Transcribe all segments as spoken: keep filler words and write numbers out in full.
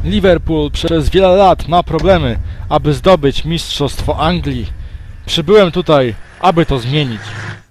Liverpool przez wiele lat ma problemy, aby zdobyć mistrzostwo Anglii. Przybyłem tutaj, aby to zmienić.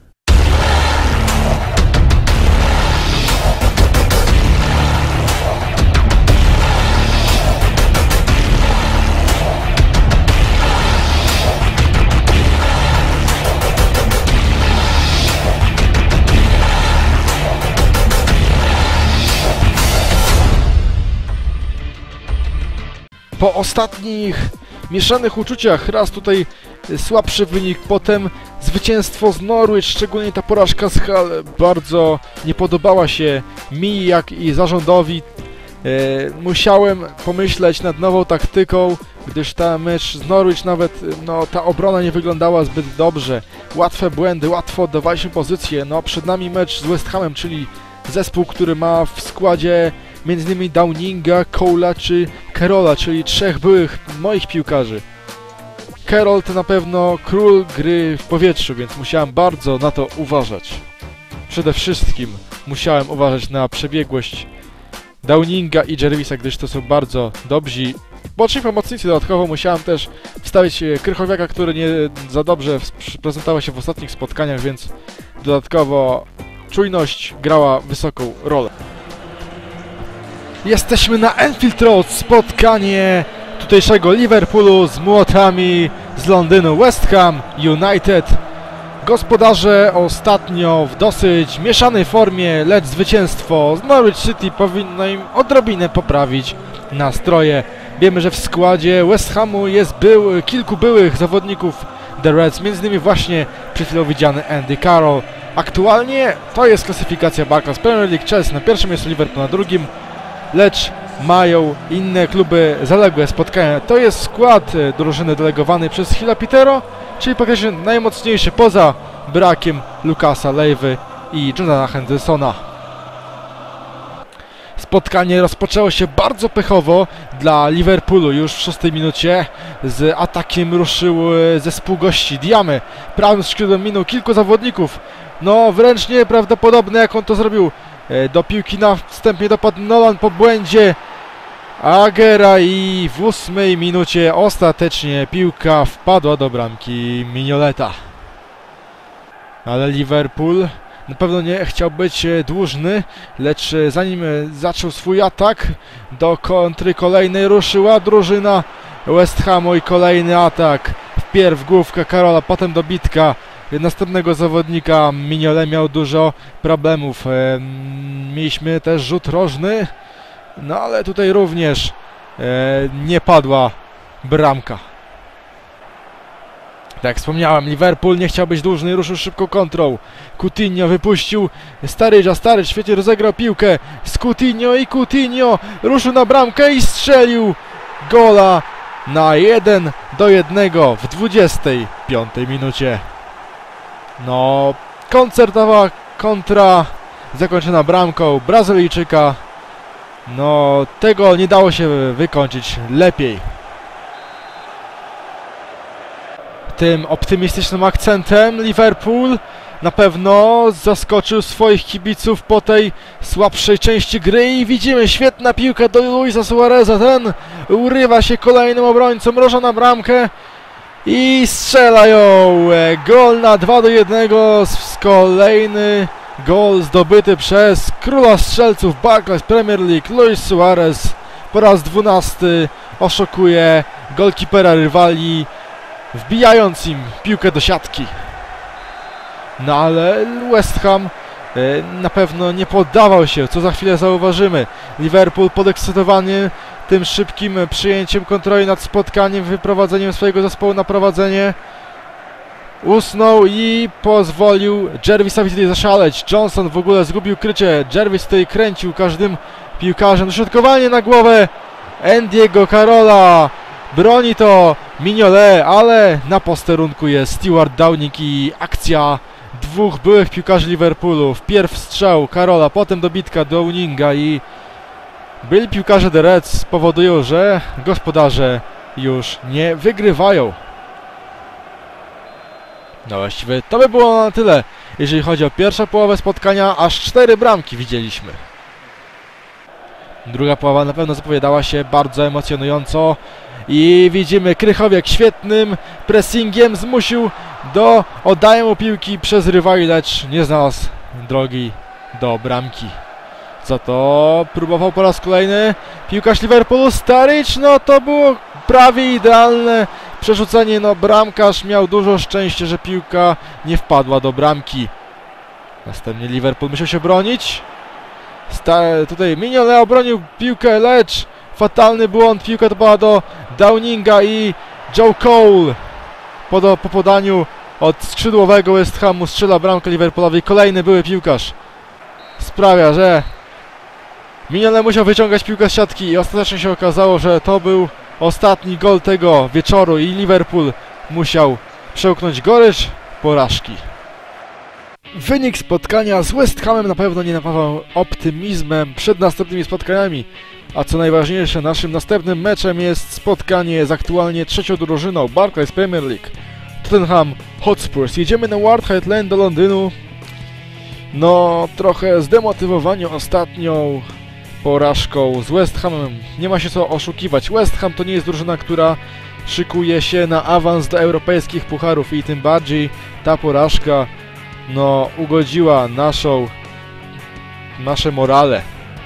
Po ostatnich mieszanych uczuciach, raz tutaj słabszy wynik, potem zwycięstwo z Norwich, szczególnie ta porażka z Hull bardzo nie podobała się mi, jak i zarządowi. E, musiałem pomyśleć nad nową taktyką, gdyż ta mecz z Norwich nawet, no ta obrona nie wyglądała zbyt dobrze. Łatwe błędy, łatwo oddawaliśmy pozycję, no przed nami mecz z West Hamem, czyli zespół, który ma w składzie między innymi Downinga, Cole'a czy Carrolla, czyli trzech byłych moich piłkarzy. Carroll to na pewno król gry w powietrzu, więc musiałem bardzo na to uważać. Przede wszystkim musiałem uważać na przebiegłość Downinga i Jervisa, gdyż to są bardzo dobrzy boczni pomocnicy. Dodatkowo musiałem też wstawić Krychowiaka, który nie za dobrze prezentował się w ostatnich spotkaniach, więc dodatkowo czujność grała wysoką rolę. Jesteśmy na Anfield Road, spotkanie tutejszego Liverpoolu z młotami z Londynu. West Ham United. Gospodarze ostatnio w dosyć mieszanej formie, lecz zwycięstwo z Norwich City powinno im odrobinę poprawić nastroje. Wiemy, że w składzie West Hamu jest był, kilku byłych zawodników The Reds, między innymi właśnie przed chwilą widziany Andy Carroll. Aktualnie to jest klasyfikacja Barclays Premier League. Chelsea na pierwszym miejscu, Liverpool na drugim, lecz mają inne kluby zaległe spotkania. To jest skład drużyny delegowany przez Hilla Pietero, czyli praktycznie najmocniejszy poza brakiem Lucasa Leiwy i Jonathana Hendersona. Spotkanie rozpoczęło się bardzo pechowo dla Liverpoolu. Już w szóstej minucie z atakiem ruszył zespół gości. Diamy prawym skrzydłem minął kilku zawodników. No wręcz nieprawdopodobne, jak on to zrobił. Do piłki na wstępie dopadł Nolan po błędzie Agera i w ósmej minucie ostatecznie piłka wpadła do bramki Mignoleta. Ale Liverpool na pewno nie chciał być dłużny, lecz zanim zaczął swój atak, do kontry kolejnej ruszyła drużyna West Hamu i kolejny atak. Wpierw główka Carrolla, potem dobitka następnego zawodnika. Mignolet miał dużo problemów. Mieliśmy też rzut rożny, no ale tutaj również nie padła bramka. Tak jak wspomniałem, Liverpool nie chciał być dłużny, ruszył szybką kontrą. Coutinho wypuścił Starydge'a, Sturridge świetnie rozegrał piłkę z Coutinho i Coutinho ruszył na bramkę i strzelił gola na jeden do jednego w dwudziestej piątej minucie. No, koncertowa kontra zakończona bramką Brazylijczyka. No, tego nie dało się wykończyć lepiej. Tym optymistycznym akcentem Liverpool na pewno zaskoczył swoich kibiców po tej słabszej części gry i widzimy świetna piłka do Luisa Suareza. Ten urywa się kolejnym obrońcom, mroża na bramkę i strzelają. Gol na dwa do jednego, kolejny gol zdobyty przez króla strzelców Barclays Premier League. Luis Suarez po raz dwunasty oszukuje golkipera rywali, wbijając im piłkę do siatki. No ale West Ham e, na pewno nie poddawał się, co za chwilę zauważymy. Liverpool podekscytowany tym szybkim przyjęciem kontroli nad spotkaniem, wyprowadzeniem swojego zespołu na prowadzenie, usnął i pozwolił Jervisowi tutaj zaszaleć. Johnson w ogóle zgubił krycie. Jervis tutaj kręcił każdym piłkarzem. Dośrodkowanie na głowę Andy'ego Carrolla. Broni to Mignolet, ale na posterunku jest Stewart Downing i akcja dwóch byłych piłkarzy Liverpoolu. Wpierw strzał Carrolla, potem dobitka Downinga i byli piłkarze The Reds powodują, że gospodarze już nie wygrywają. No właściwie to by było na tyle, jeżeli chodzi o pierwszą połowę spotkania. Aż cztery bramki widzieliśmy. Druga połowa na pewno zapowiadała się bardzo emocjonująco. I widzimy, Krychowiak świetnym pressingiem zmusił do oddania mu piłki przez rywali, lecz nie znalazł drogi do bramki. Za to próbował po raz kolejny piłkarz Liverpoolu, Sturridge. No to było prawie idealne przerzucenie. No bramkarz miał dużo szczęścia, że piłka nie wpadła do bramki. Następnie Liverpool musiał się bronić. Sta tutaj Mignolet obronił piłkę, lecz fatalny błąd. Piłka to była do Downinga i Joe Cole po, do, po podaniu od skrzydłowego West Hamu strzela bramkę Liverpoolowi. Kolejny były piłkarz sprawia, że Mignolet musiał wyciągać piłkę z siatki i ostatecznie się okazało, że to był ostatni gol tego wieczoru i Liverpool musiał przełknąć gorycz porażki. Wynik spotkania z West Hamem na pewno nie napawał optymizmem przed następnymi spotkaniami, a co najważniejsze, naszym następnym meczem jest spotkanie z aktualnie trzecią drużyną Barclays Premier League, Tottenham Hotspurs. Jedziemy na White Lane do Londynu. No, trochę zdemotywowani ostatnią porażką z West Hamem. Nie ma się co oszukiwać. West Ham to nie jest drużyna, która szykuje się na awans do europejskich pucharów i tym bardziej ta porażka no ugodziła naszą nasze morale.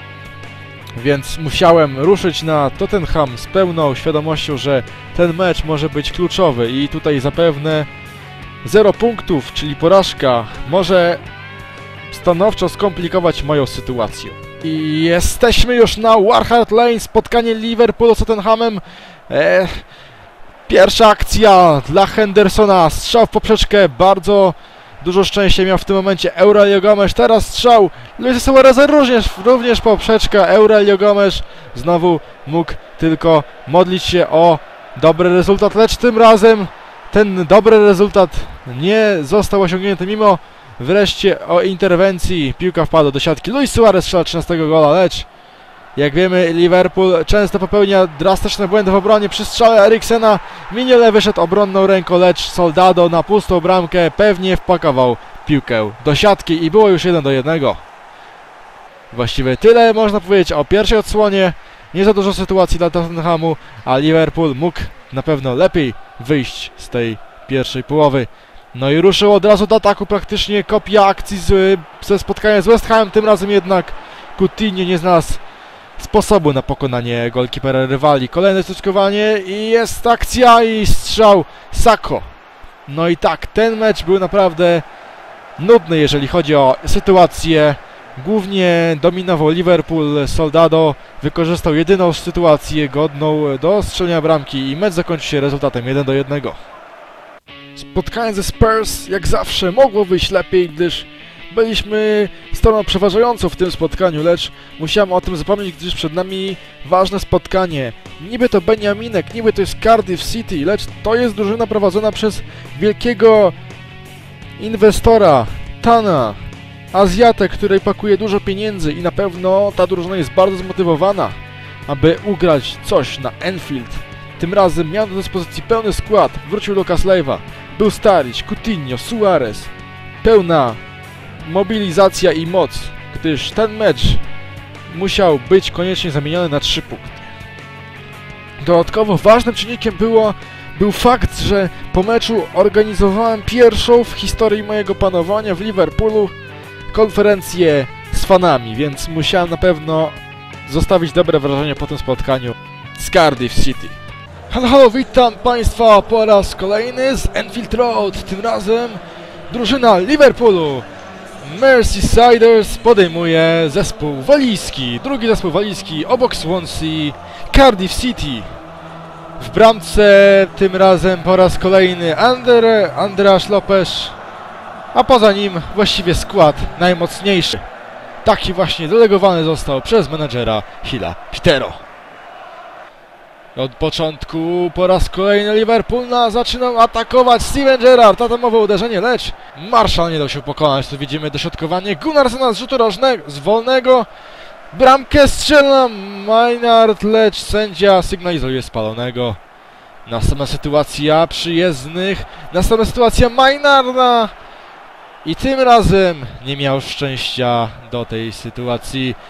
Więc musiałem ruszyć na Tottenham z pełną świadomością, że ten mecz może być kluczowy i tutaj zapewne zero punktów, czyli porażka, może stanowczo skomplikować moją sytuację. I jesteśmy już na White Lane, spotkanie Liverpoolu z Tottenhamem. Eee, pierwsza akcja dla Hendersona, strzał w poprzeczkę, bardzo dużo szczęścia miał w tym momencie Aurelio Gomes. Teraz strzał Luisa Suareza, również, również poprzeczka. Aurelio Gomes znowu mógł tylko modlić się o dobry rezultat, lecz tym razem ten dobry rezultat nie został osiągnięty mimo wreszcie o interwencji. Piłka wpadła do siatki. Luis Suarez strzela trzynastego gola, lecz jak wiemy Liverpool często popełnia drastyczne błędy w obronie. Przy strzale Eriksena Mignolet wyszedł obronną ręką, lecz Soldado na pustą bramkę pewnie wpakował piłkę do siatki i było już jeden do jednego. Właściwie tyle można powiedzieć o pierwszej odsłonie. Nie za dużo sytuacji dla Tottenhamu, a Liverpool mógł na pewno lepiej wyjść z tej pierwszej połowy. No i ruszył od razu do ataku, praktycznie kopia akcji z, ze spotkania z West Hamem. Tym razem jednak Coutinho nie znalazł sposobu na pokonanie golkipera rywali. Kolejne stoczkowanie i jest akcja i strzał Sakho. No i tak, ten mecz był naprawdę nudny, jeżeli chodzi o sytuację. Głównie dominował Liverpool. Soldado wykorzystał jedyną sytuację godną do strzelenia bramki i mecz zakończył się rezultatem jeden do jednego. Spotkanie ze Spurs jak zawsze mogło wyjść lepiej, gdyż byliśmy stroną przeważającą w tym spotkaniu, lecz musiałem o tym zapomnieć, gdyż przed nami ważne spotkanie. Niby to Beniaminek, niby to jest Cardiff City, lecz to jest drużyna prowadzona przez wielkiego inwestora, Tana, Azjatę, której pakuje dużo pieniędzy i na pewno ta drużyna jest bardzo zmotywowana, aby ugrać coś na Anfield. Tym razem miał do dyspozycji pełny skład, wrócił Lucas Leiva, był Sturridge, Coutinho, Suarez, pełna mobilizacja i moc, gdyż ten mecz musiał być koniecznie zamieniony na trzy punkty. Dodatkowo ważnym czynnikiem było, był fakt, że po meczu organizowałem pierwszą w historii mojego panowania w Liverpoolu konferencję z fanami, więc musiałem na pewno zostawić dobre wrażenie po tym spotkaniu z Cardiff City. Halo, halo, witam Państwa po raz kolejny z Anfield Road, tym razem drużyna Liverpoolu. Merseysiders podejmuje zespół walijski, drugi zespół walijski obok Swansea, Cardiff City. W bramce tym razem po raz kolejny Ander, Andreas Lopes, a poza nim właściwie skład najmocniejszy. Taki właśnie delegowany został przez menadżera Hilla Pitero. Od początku po raz kolejny Liverpool na, zaczynał atakować Steven Gerrard, atomowe uderzenie, lecz Marshall nie dał się pokonać. Tu widzimy dośrodkowanie Gunnarsona z rzutu rożnego, z wolnego. Bramkę strzela Maynard, lecz sędzia sygnalizuje spalonego. Następna sytuacja przyjezdnych, następna sytuacja Maynarda i tym razem nie miał szczęścia do tej sytuacji.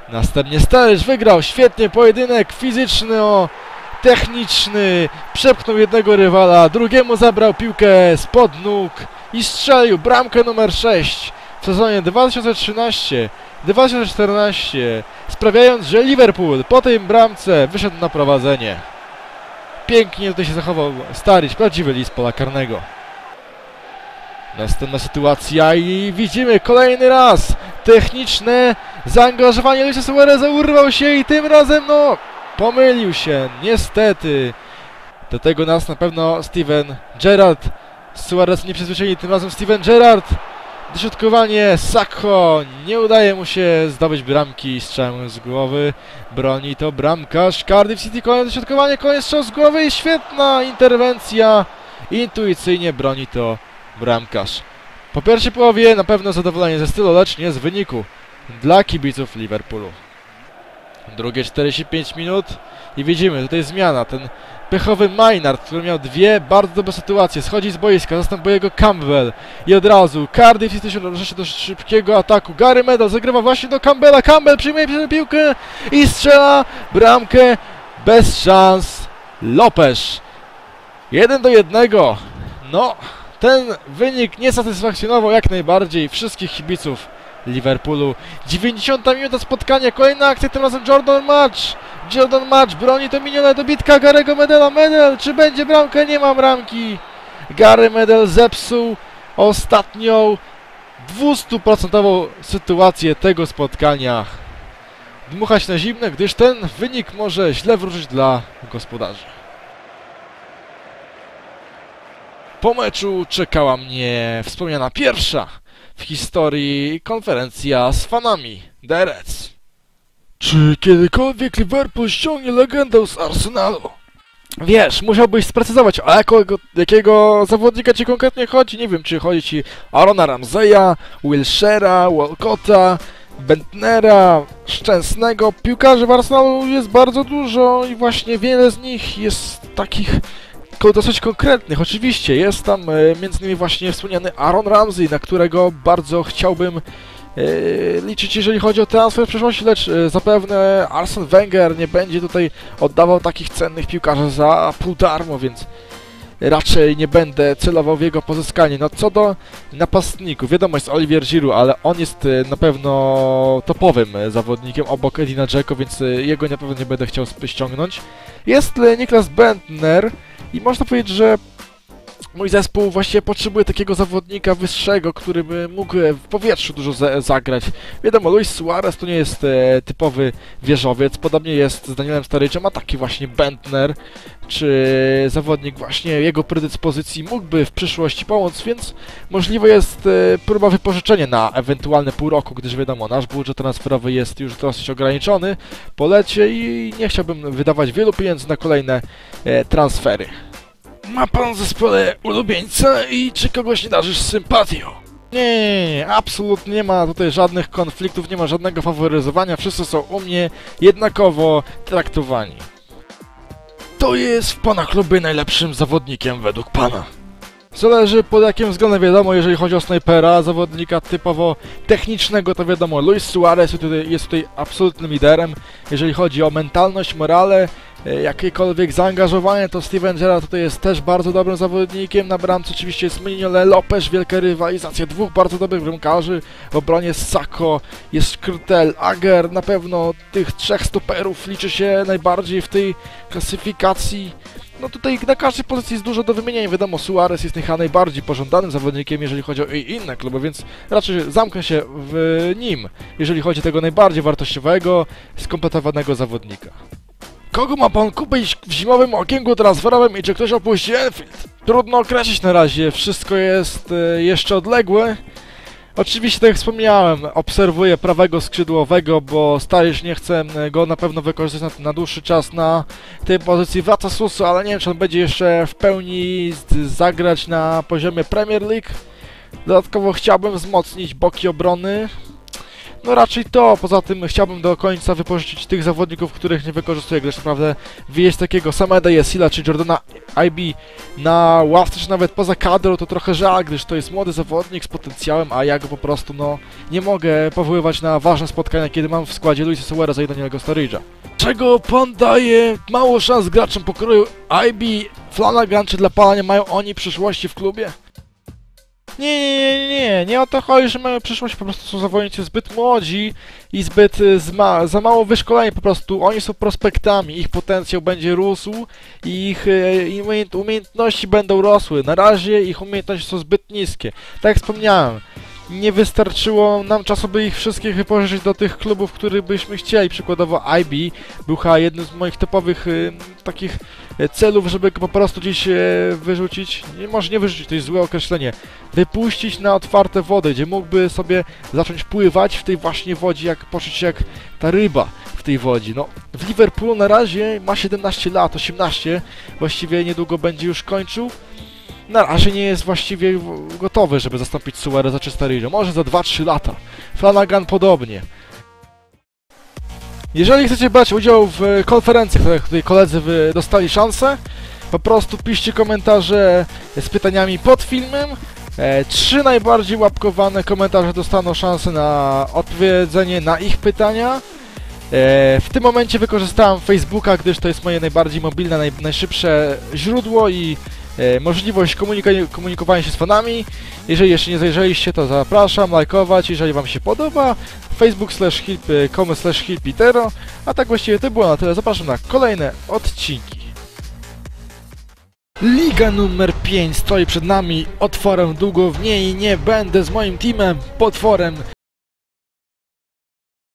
Następnie Sturridge wygrał świetnie pojedynek fizyczny, o, techniczny, przepchnął jednego rywala, drugiemu zabrał piłkę spod nóg i strzelił bramkę numer sześć w sezonie dwa tysiące trzynastym dwa tysiące czternastym, sprawiając, że Liverpool po tej bramce wyszedł na prowadzenie. Pięknie tutaj się zachował Sturridge, prawdziwy lis pola karnego. Następna sytuacja i widzimy kolejny raz techniczne zaangażowanie Luisa Suareza, urwał się i tym razem no pomylił się, niestety. Do tego nas na pewno Steven Gerrard. Suarez nieprzyzwyczajony, tym razem Steven Gerrard. Dośrodkowanie, Sakho, nie udaje mu się zdobyć bramki strzałem z głowy. Broni to bramkarz Cardiff City, kolejne dośrodkowanie, kolejny strzał z głowy i świetna interwencja. Intuicyjnie broni to bramkarz. Po pierwszej połowie na pewno zadowolenie ze stylu, lecz nie z wyniku dla kibiców Liverpoolu. Drugie czterdzieści pięć minut i widzimy tutaj zmiana. Ten pechowy Maynard, który miał dwie bardzo dobre sytuacje, schodzi z boiska, zastępuje go Campbell i od razu Cardiff City się rusza do szybkiego ataku. Gary Medel zagrywa właśnie do Campbella, Campbell przyjmuje piłkę i strzela bramkę bez szans. Lopez jeden do jednego. No, ten wynik nie satysfakcjonował jak najbardziej wszystkich kibiców Liverpoolu. dziewięćdziesiąta minuta spotkania, kolejna akcja, tym razem Jordan March. Jordan March broni to miniona dobitka Gary'ego Medela. Medel, czy będzie bramka? Nie ma bramki. Gary Medel zepsuł ostatnią dwustuprocentową sytuację tego spotkania. Dmuchać na zimne, gdyż ten wynik może źle wróżyć dla gospodarzy. Po meczu czekała mnie wspomniana pierwsza w historii konferencja z fanami The Reds. Czy kiedykolwiek Liverpool ściągnie legendę z Arsenalu? Wiesz, musiałbyś sprecyzować, o jakiego, jakiego zawodnika ci konkretnie chodzi. Nie wiem, czy chodzi ci o Arona Ramseya, Wilshera, Walcotta, Bentnera, Szczęsnego. Piłkarzy w Arsenalu jest bardzo dużo i właśnie wiele z nich jest takich dosyć konkretnych. Oczywiście jest tam e, między innymi właśnie wspomniany Aaron Ramsey, na którego bardzo chciałbym e, liczyć, jeżeli chodzi o transfer w przyszłości, lecz e, zapewne Arsene Wenger nie będzie tutaj oddawał takich cennych piłkarzy za pół darmo, więc raczej nie będę celował w jego pozyskanie. No co do napastników, wiadomo jest Olivier Giroud, ale on jest e, na pewno topowym e, zawodnikiem obok Edina Dzeko, więc e, jego na pewno nie będę chciał ściągnąć. Jest e, Niklas Bentner. I można powiedzieć, że mój zespół właściwie potrzebuje takiego zawodnika wyższego, który by mógł w powietrzu dużo za zagrać. Wiadomo, Luis Suarez to nie jest e, typowy wieżowiec, podobnie jest z Danielem Sturridge'em, a taki właśnie Bentner, czy zawodnik właśnie jego predyspozycji mógłby w przyszłości pomóc, więc możliwe jest e, próba wypożyczenia na ewentualne pół roku, gdyż wiadomo, nasz budżet transferowy jest już dosyć ograniczony po lecie i nie chciałbym wydawać wielu pieniędzy na kolejne e, transfery. Ma pan w zespole ulubieńca i czy kogoś nie darzysz sympatią? Nie, nie, nie, absolutnie nie ma tutaj żadnych konfliktów, nie ma żadnego faworyzowania, wszyscy są u mnie jednakowo traktowani. Kto jest w pana klubie najlepszym zawodnikiem według pana? Zależy pod jakim względem, wiadomo, jeżeli chodzi o snajpera, zawodnika typowo technicznego, to wiadomo, Luis Suarez tutaj, jest tutaj absolutnym liderem. Jeżeli chodzi o mentalność, morale, jakiekolwiek zaangażowanie, to Steven Gerrard tutaj jest też bardzo dobrym zawodnikiem. Na bramce oczywiście jest Mignolet, Lopez, wielka rywalizacja dwóch bardzo dobrych bramkarzy. W obronie Sakho, jest Krtel, Ager, na pewno tych trzech stoperów liczy się najbardziej w tej klasyfikacji. No tutaj na każdej pozycji jest dużo do wymienienia, wiadomo, Suarez jest chyba najbardziej pożądanym zawodnikiem, jeżeli chodzi o inne kluby, więc raczej zamknę się w nim, jeżeli chodzi o tego najbardziej wartościowego, skompletowanego zawodnika. Kogo ma pan kupić w zimowym okienku transferowym i czy ktoś opuści Anfield? Trudno określić na razie, wszystko jest e, jeszcze odległe. Oczywiście, tak jak wspomniałem, obserwuję prawego skrzydłowego, bo Sturridge nie chcę go na pewno wykorzystać na, na dłuższy czas na tej pozycji. Wraca Suso, ale nie wiem, czy on będzie jeszcze w pełni zagrać na poziomie Premier League. Dodatkowo chciałbym wzmocnić boki obrony. No raczej to, poza tym chciałbym do końca wypożyczyć tych zawodników, których nie wykorzystuję, gdyż naprawdę wyjeść takiego Sameda Yesila czy Jordana I B na ławce, czy nawet poza kadrą to trochę żal, gdyż to jest młody zawodnik z potencjałem, a ja go po prostu no nie mogę powoływać na ważne spotkania, kiedy mam w składzie Luisa Suareza i Daniela Sturridge'a. Czego pan daje mało szans graczom pokroju I B, Flanagan, czy dla pana nie mają oni przyszłości w klubie? Nie, nie, nie, nie, nie o to chodzi, że mają przyszłość, po prostu są zawodnicy zbyt młodzi i zbyt y, zma za mało wyszkoleni po prostu. Oni są prospektami, ich potencjał będzie rósł i ich y, umiejęt umiejętności będą rosły. Na razie ich umiejętności są zbyt niskie. Tak jak wspomniałem, nie wystarczyło nam czasu, by ich wszystkich wypożyczyć do tych klubów, których byśmy chcieli. Przykładowo I B był chyba jednym z moich topowych y, takich y, celów, żeby go po prostu gdzieś y, wyrzucić. Nie, może nie wyrzucić, to jest złe określenie. Wypuścić na otwarte wody, gdzie mógłby sobie zacząć pływać w tej właśnie wodzie, jak poczuć się jak ta ryba w tej wodzie. No, w Liverpoolu na razie ma siedemnaście lat, osiemnaście, właściwie niedługo będzie już kończył. Na razie nie jest właściwie gotowy, żeby zastąpić Suareza czy Sturridge'a. Może za dwa trzy lata. Flanagan podobnie. Jeżeli chcecie brać udział w konferencji, które tutaj koledzy dostali szansę, po prostu piszcie komentarze z pytaniami pod filmem. E, trzy najbardziej łapkowane komentarze dostaną szansę na odpowiedzenie na ich pytania. E, w tym momencie wykorzystałem Facebooka, gdyż to jest moje najbardziej mobilne, naj, najszybsze źródło i e, możliwość komunika komunikowania się z fanami. Jeżeli jeszcze nie zajrzeliście, to zapraszam, lajkować, jeżeli wam się podoba. Facebook slash com slash hilpitero. A tak właściwie to było na tyle. Zapraszam na kolejne odcinki. Liga numer pięć stoi przed nami, otworem długo w niej nie będę z moim teamem, potworem